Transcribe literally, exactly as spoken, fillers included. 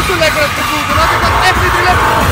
niet zo lekker het gevoel. Dan had ik dat echt niet willen.